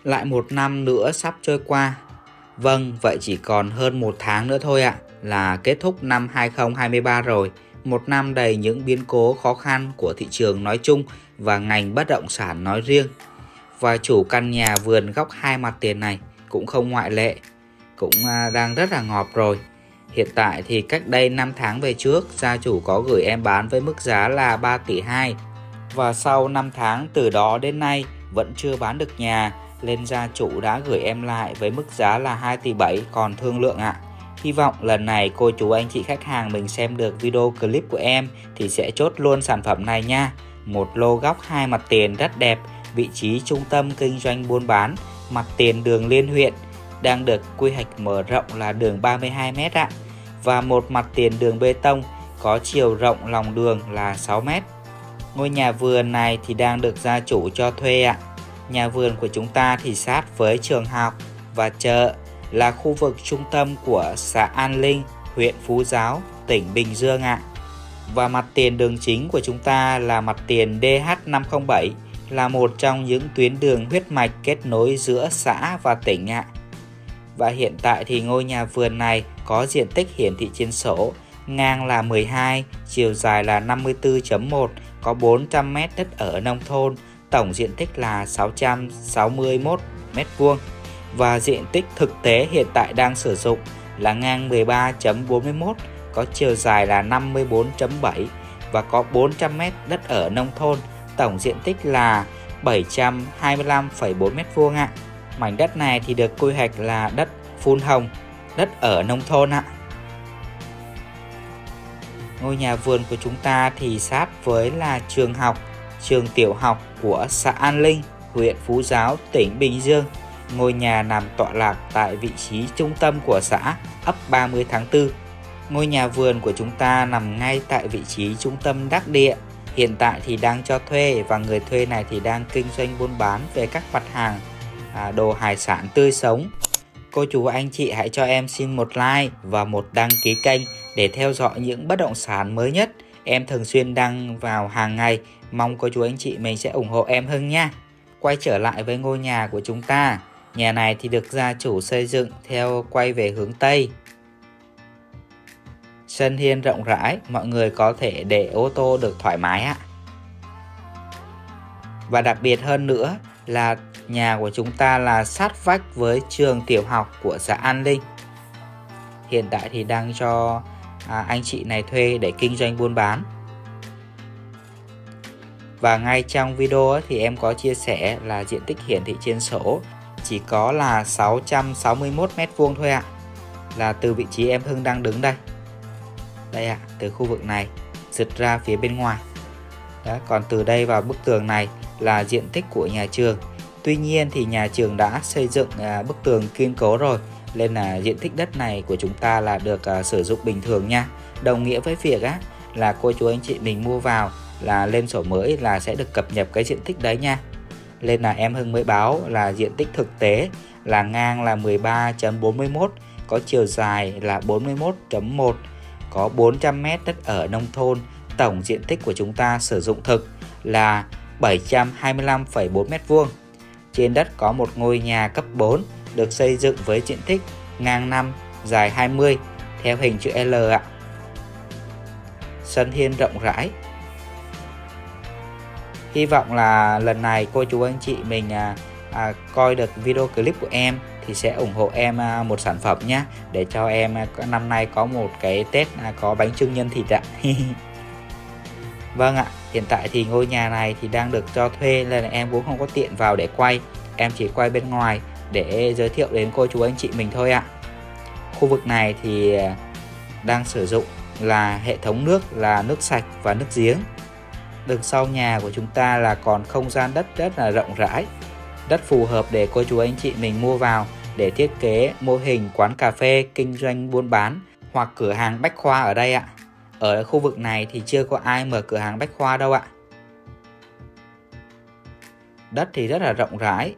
Lại một năm nữa sắp trôi qua. Vâng, vậy chỉ còn hơn một tháng nữa thôi ạ, là kết thúc năm 2023 rồi. Một năm đầy những biến cố khó khăn của thị trường nói chung và ngành bất động sản nói riêng. Và chủ căn nhà vườn góc hai mặt tiền này cũng không ngoại lệ, cũng đang rất là ngọt rồi. Hiện tại thì cách đây 5 tháng về trước, gia chủ có gửi em bán với mức giá là 3 tỷ 2. Và sau 5 tháng từ đó đến nay vẫn chưa bán được nhà, nên gia chủ đã gửi em lại với mức giá là 2 tỷ 7 còn thương lượng ạ. Hy vọng lần này cô chú anh chị khách hàng mình xem được video clip của em thì sẽ chốt luôn sản phẩm này nha. Một lô góc hai mặt tiền rất đẹp, vị trí trung tâm kinh doanh buôn bán, mặt tiền đường liên huyện, đang được quy hoạch mở rộng là đường 32m ạ. Và một mặt tiền đường bê tông có chiều rộng lòng đường là 6m. Ngôi nhà vườn này thì đang được gia chủ cho thuê ạ. Nhà vườn của chúng ta thì sát với trường học và chợ, là khu vực trung tâm của xã An Linh, huyện Phú Giáo, tỉnh Bình Dương ạ. Và mặt tiền đường chính của chúng ta là mặt tiền DH507, là một trong những tuyến đường huyết mạch kết nối giữa xã và tỉnh ạ. Và hiện tại thì ngôi nhà vườn này có diện tích hiển thị trên sổ, ngang là 12, chiều dài là 54.1, có 400m đất ở nông thôn, tổng diện tích là 661 m². Và diện tích thực tế hiện tại đang sử dụng là ngang 13.41, có chiều dài là 54.7 và có 400m đất ở nông thôn, tổng diện tích là 725,4 m² ạ. Mảnh đất này thì được quy hoạch là đất phun hồng, đất ở nông thôn ạ. Ngôi nhà vườn của chúng ta thì sát với là trường học, trường tiểu học của xã An Linh, huyện Phú Giáo, tỉnh Bình Dương. Ngôi nhà nằm tọa lạc tại vị trí trung tâm của xã, ấp 30 tháng 4. Ngôi nhà vườn của chúng ta nằm ngay tại vị trí trung tâm đắc địa. Hiện tại thì đang cho thuê và người thuê này thì đang kinh doanh buôn bán về các mặt hàng đồ hải sản tươi sống. Cô chú anh chị hãy cho em xin một like và một đăng ký kênh để theo dõi những bất động sản mới nhất. Em thường xuyên đăng vào hàng ngày, mong cô chú anh chị mình sẽ ủng hộ em Hưng nha. Quay trở lại với ngôi nhà của chúng ta. Nhà này thì được gia chủ xây dựng theo quay về hướng Tây. Sân hiên rộng rãi, mọi người có thể để ô tô được thoải mái ạ. Và đặc biệt hơn nữa là nhà của chúng ta là sát vách với trường tiểu học của xã An Linh. Hiện tại thì đang cho anh chị này thuê để kinh doanh buôn bán. Và ngay trong video thì em có chia sẻ là diện tích hiển thị trên sổ chỉ có là 661 m² thôi ạ. Là từ vị trí em Hưng đang đứng đây. Đây ạ, từ khu vực này giật ra phía bên ngoài. Đó, còn từ đây vào bức tường này là diện tích của nhà trường. Tuy nhiên thì nhà trường đã xây dựng bức tường kiên cố rồi, nên là diện tích đất này của chúng ta là được sử dụng bình thường nha. Đồng nghĩa với việc là cô chú anh chị mình mua vào là lên sổ mới là sẽ được cập nhật cái diện tích đấy nha. Nên là em Hưng mới báo là diện tích thực tế là ngang là 13.41, có chiều dài là 41.1, có 400m đất ở nông thôn. Tổng diện tích của chúng ta sử dụng thực là 725,4 m². Trên đất có một ngôi nhà cấp 4 được xây dựng với diện tích ngang 5, dài 20 theo hình chữ L ạ. Sân hiên rộng rãi. Hy vọng là lần này cô chú anh chị mình coi được video clip của em thì sẽ ủng hộ em một sản phẩm nhé, để cho em năm nay có một cái Tết có bánh chưng nhân thịt ạ. Vâng ạ, hiện tại thì ngôi nhà này thì đang được cho thuê nên là em cũng không có tiện vào để quay. Em chỉ quay bên ngoài để giới thiệu đến cô chú anh chị mình thôi ạ. Khu vực này thì đang sử dụng là hệ thống nước là nước sạch và nước giếng. Đằng sau nhà của chúng ta là còn không gian đất rất là rộng rãi, rất phù hợp để cô chú anh chị mình mua vào để thiết kế mô hình quán cà phê, kinh doanh buôn bán hoặc cửa hàng bách khoa ở đây ạ. Ở khu vực này thì chưa có ai mở cửa hàng bách khoa đâu ạ. Đất thì rất là rộng rãi.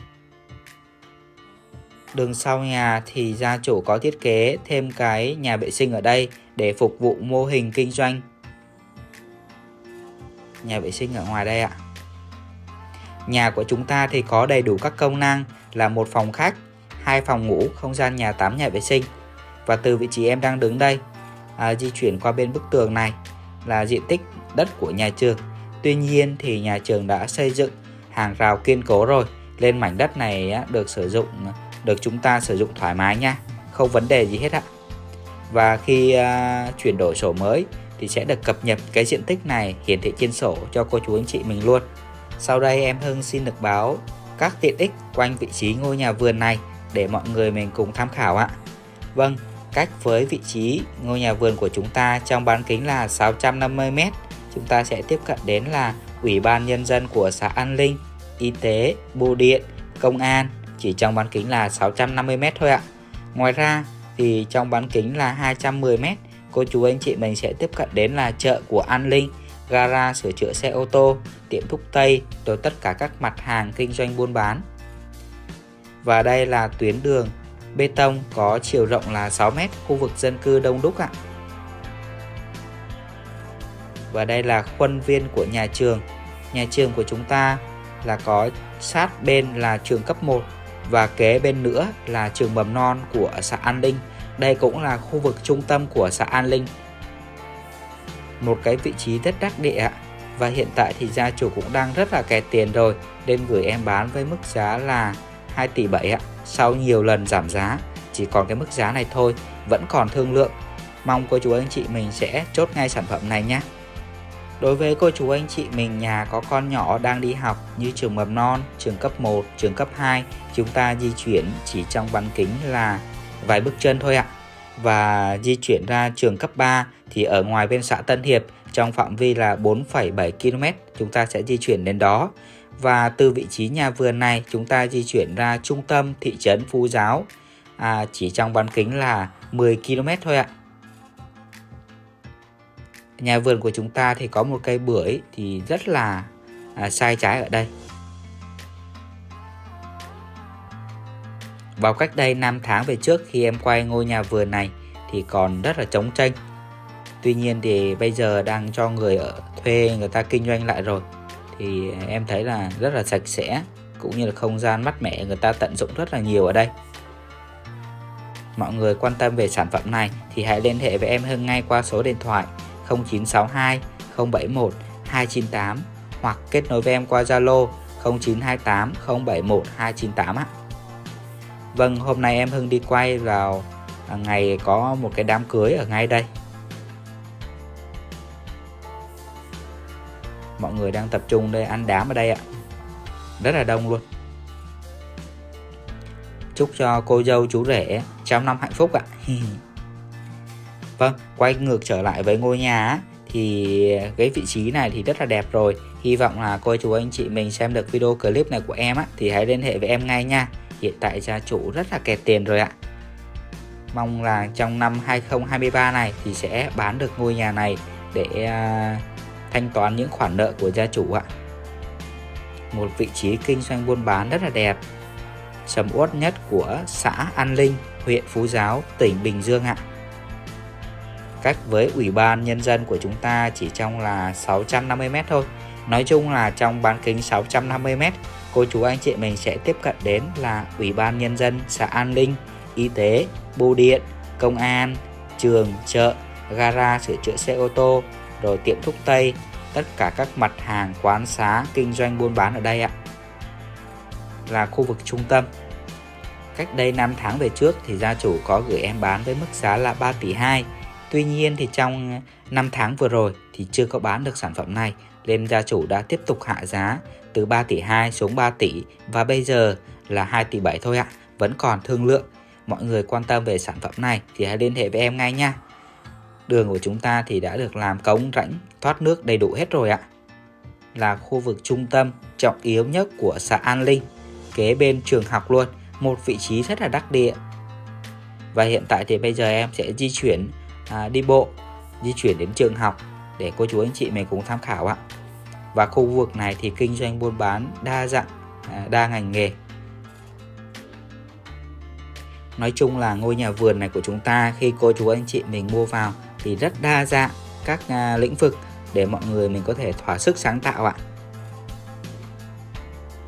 Đường sau nhà thì gia chủ có thiết kế thêm cái nhà vệ sinh ở đây để phục vụ mô hình kinh doanh. Nhà vệ sinh ở ngoài đây ạ. Nhà của chúng ta thì có đầy đủ các công năng là một phòng khách, 2 phòng ngủ, không gian nhà tắm, nhà vệ sinh. Và từ vị trí em đang đứng đây, di chuyển qua bên bức tường này là diện tích đất của nhà trường. Tuy nhiên thì nhà trường đã xây dựng hàng rào kiên cố rồi, nên mảnh đất này được chúng ta sử dụng thoải mái nha, không vấn đề gì hết ạ. Và khi chuyển đổi sổ mới thì sẽ được cập nhật cái diện tích này hiển thị trên sổ cho cô chú anh chị mình luôn. Sau đây em Hưng xin được báo các tiện ích quanh vị trí ngôi nhà vườn này để mọi người mình cùng tham khảo ạ. Vâng, cách với vị trí ngôi nhà vườn của chúng ta trong bán kính là 650 m, chúng ta sẽ tiếp cận đến là Ủy ban Nhân dân của xã An Linh, y tế, bưu điện, công an, chỉ trong bán kính là 650 m thôi ạ. Ngoài ra thì trong bán kính là 210 m, cô chú anh chị mình sẽ tiếp cận đến là chợ của An Linh, gara sửa chữa xe ô tô, tiệm thuốc tây, rồi tất cả các mặt hàng kinh doanh buôn bán. Và đây là tuyến đường bê tông có chiều rộng là 6 m, khu vực dân cư đông đúc ạ. Và đây là khuôn viên của nhà trường. Nhà trường của chúng ta là có sát bên là trường cấp 1 và kế bên nữa là trường mầm non của xã An Linh. Đây cũng là khu vực trung tâm của xã An Linh. Một cái vị trí rất đắc địa ạ. Và hiện tại thì gia chủ cũng đang rất là kẹt tiền rồi, nên gửi em bán với mức giá là 2,7 tỷ ạ. Sau nhiều lần giảm giá, chỉ còn cái mức giá này thôi, vẫn còn thương lượng. Mong cô chú anh chị mình sẽ chốt ngay sản phẩm này nhé. Đối với cô chú anh chị mình nhà có con nhỏ đang đi học như trường mầm non, trường cấp 1, trường cấp 2, chúng ta di chuyển chỉ trong bán kính là vài bước chân thôi ạ. Và di chuyển ra trường cấp 3 thì ở ngoài bên xã Tân Hiệp, trong phạm vi là 4,7 km, chúng ta sẽ di chuyển đến đó. Và từ vị trí nhà vườn này chúng ta di chuyển ra trung tâm thị trấn Phú Giáo, chỉ trong bán kính là 10 km thôi ạ. Nhà vườn của chúng ta thì có một cây bưởi thì rất là sai trái ở đây. Vào cách đây 5 tháng về trước khi em quay ngôi nhà vườn này thì còn rất là trống trênh. Tuy nhiên thì bây giờ đang cho người ở thuê người ta kinh doanh lại rồi. Thì em thấy là rất là sạch sẽ, cũng như là không gian mát mẻ người ta tận dụng rất là nhiều ở đây. Mọi người quan tâm về sản phẩm này thì hãy liên hệ với em Hưng ngay qua số điện thoại 0962 071 298 hoặc kết nối với em qua Zalo 0928 071 298 ạ. Vâng, hôm nay em Hưng đi quay vào ngày có một cái đám cưới ở ngay đây. Mọi người đang tập trung đây ăn đám ở đây ạ. Rất là đông luôn. Chúc cho cô dâu chú rể trăm năm hạnh phúc ạ. Vâng, quay ngược trở lại với ngôi nhà thì cái vị trí này thì rất là đẹp rồi. Hy vọng là cô chú anh chị mình xem được video clip này của em thì hãy liên hệ với em ngay nha. Hiện tại gia chủ rất là kẹt tiền rồi ạ. Mong là trong năm 2023 này thì sẽ bán được ngôi nhà này để thanh toán những khoản nợ của gia chủ ạ. Một vị trí kinh doanh buôn bán rất là đẹp, sầm uất nhất của xã An Linh, huyện Phú Giáo, tỉnh Bình Dương ạ. Cách với Ủy ban Nhân dân của chúng ta chỉ trong là 650 m thôi. Nói chung là trong bán kính 650 m, cô chú anh chị mình sẽ tiếp cận đến là Ủy ban Nhân dân xã An Linh, y tế, bưu điện, công an, trường, chợ, gara sửa chữa xe ô tô, rồi tiệm thuốc tây, tất cả các mặt hàng quán xá kinh doanh buôn bán ở đây ạ. Là khu vực trung tâm. Cách đây 5 tháng về trước thì gia chủ có gửi em bán với mức giá là 3,2 tỷ. Tuy nhiên thì trong 5 tháng vừa rồi thì chưa có bán được sản phẩm này, nên gia chủ đã tiếp tục hạ giá từ 3,2 tỷ xuống 3 tỷ và bây giờ là 2,7 tỷ thôi ạ. Vẫn còn thương lượng. Mọi người quan tâm về sản phẩm này thì hãy liên hệ với em ngay nha. Đường của chúng ta thì đã được làm cống rãnh thoát nước đầy đủ hết rồi ạ. Là khu vực trung tâm trọng yếu nhất của xã An Linh, kế bên trường học luôn, một vị trí rất là đắc địa. Và hiện tại thì bây giờ em sẽ di chuyển đi bộ, di chuyển đến trường học để cô chú anh chị mình cùng tham khảo ạ. Và khu vực này thì kinh doanh buôn bán đa dạng, đa ngành nghề. Nói chung là ngôi nhà vườn này của chúng ta khi cô chú anh chị mình mua vào thì rất đa dạng các lĩnh vực để mọi người mình có thể thỏa sức sáng tạo ạ.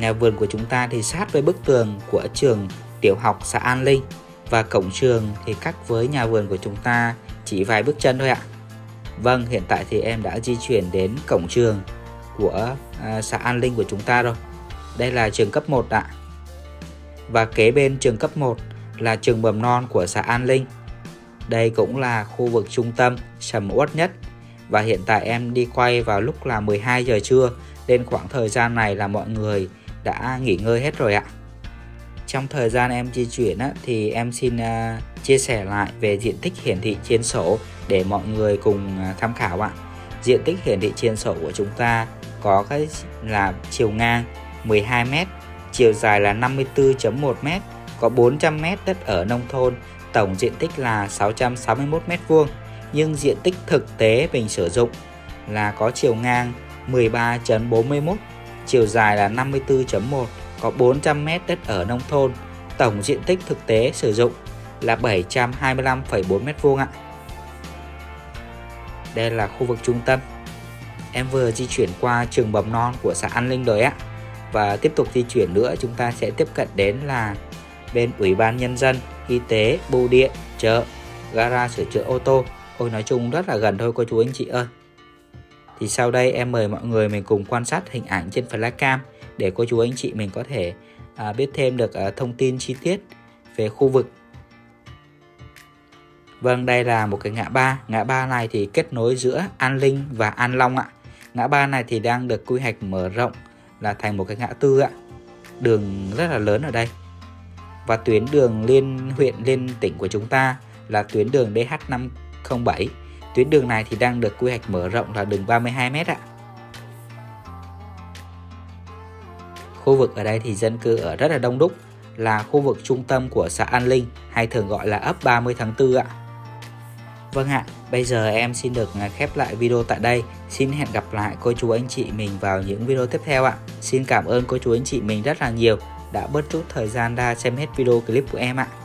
Nhà vườn của chúng ta thì sát với bức tường của trường tiểu học xã An Linh, và cổng trường thì cách với nhà vườn của chúng ta chỉ vài bước chân thôi ạ. Vâng, hiện tại thì em đã di chuyển đến cổng trường của xã An Linh của chúng ta rồi. Đây là trường cấp 1 ạ. Và kế bên trường cấp 1 là trường mầm non của xã An Linh. Đây cũng là khu vực trung tâm sầm uất nhất. Và hiện tại em đi quay vào lúc là 12 giờ trưa, nên khoảng thời gian này là mọi người đã nghỉ ngơi hết rồi ạ. Trong thời gian em di chuyển thì em xin chia sẻ lại về diện tích hiển thị trên sổ để mọi người cùng tham khảo ạ. Diện tích hiển thị trên sổ của chúng ta có cái là chiều ngang 12 m, chiều dài là 54.1 m, có 400 m đất ở nông thôn, tổng diện tích là 661 m². Nhưng diện tích thực tế mình sử dụng là có chiều ngang 13.41, chiều dài là 54.1, có 400 m đất ở nông thôn, tổng diện tích thực tế sử dụng là 725,4 m² ạ. Đây là khu vực trung tâm. Em vừa di chuyển qua trường mầm non của xã An Linh rồi ạ. Và tiếp tục di chuyển nữa, chúng ta sẽ tiếp cận đến là bên Ủy ban Nhân dân, y tế, bưu điện, chợ, gara sửa chữa ô tô. Ôi, nói chung rất là gần thôi cô chú anh chị ơi. Thì sau đây em mời mọi người mình cùng quan sát hình ảnh trên flashcam để cô chú anh chị mình có thể biết thêm được thông tin chi tiết về khu vực. Vâng, đây là một cái ngã ba. Ngã ba này thì kết nối giữa An Linh và An Long ạ. Ngã ba này thì đang được quy hoạch mở rộng là thành một cái ngã tư ạ. Đường rất là lớn ở đây. Và tuyến đường liên huyện liên tỉnh của chúng ta là tuyến đường DH507. Tuyến đường này thì đang được quy hoạch mở rộng là đường 32 m ạ. Khu vực ở đây thì dân cư ở rất là đông đúc, là khu vực trung tâm của xã An Linh, hay thường gọi là ấp 30 tháng 4 ạ. Vâng ạ, bây giờ em xin được khép lại video tại đây. Xin hẹn gặp lại cô chú anh chị mình vào những video tiếp theo ạ. Xin cảm ơn cô chú anh chị mình rất là nhiều đã bớt chút thời gian ra xem hết video clip của em ạ.